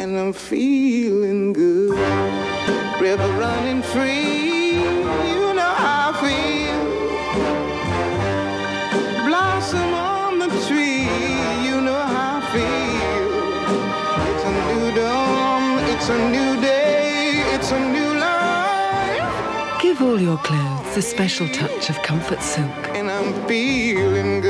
and I'm feeling good. River running free, you know how I feel. Blossom on the tree, you know how I feel. It's a new dawn, it's a new day, it's a new life. Give all your clothes a special touch of comfort silk. And I'm feeling good.